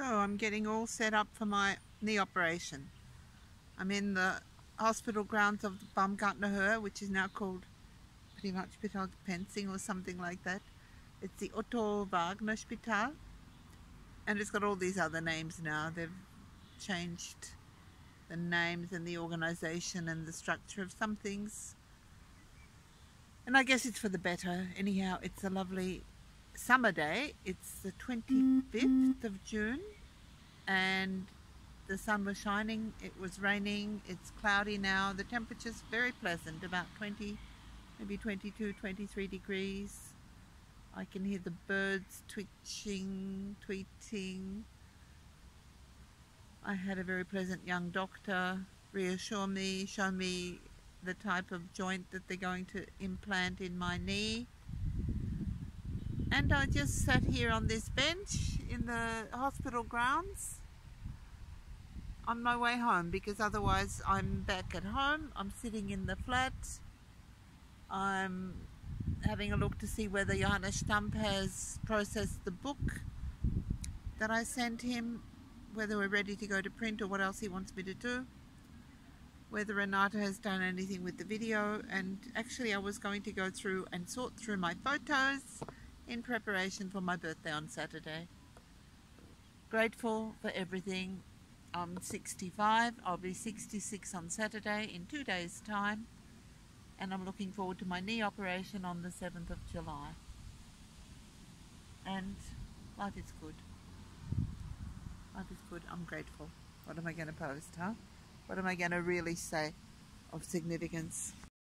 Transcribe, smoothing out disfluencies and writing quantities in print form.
So I'm getting all set up for my knee operation. I'm in the hospital grounds of the Baumgartner, which is now called pretty much Spitalpensing or something like that. It's the Otto Wagner Spital, and it's got all these other names now. They've changed the names and the organization and the structure of some things, and I guess it's for the better. Anyhow, it's a lovely summer day. It's the 25th of June and the sun was shining. It was raining. It's cloudy now. The temperature's very pleasant, about 20, maybe 22, 23 degrees. I can hear the birds twitching, tweeting. I had a very pleasant young doctor reassure me, show me the type of joint that they're going to implant in my knee. And I just sat here on this bench in the hospital grounds on my way home, because otherwise I'm back at home. I'm sitting in the flat. I'm having a look to see whether Johannes Stump has processed the book that I sent him, whether we're ready to go to print or what else he wants me to do, whether Renata has done anything with the video. And actually I was going to go through and sort through my photos in preparation for my birthday on Saturday. Grateful for everything. I'm 65, I'll be 66 on Saturday in 2 days' time, and I'm looking forward to my knee operation on the 7th of July. And life is good. Life is good. I'm grateful. What am I going to post, huh? What am I going to really say of significance?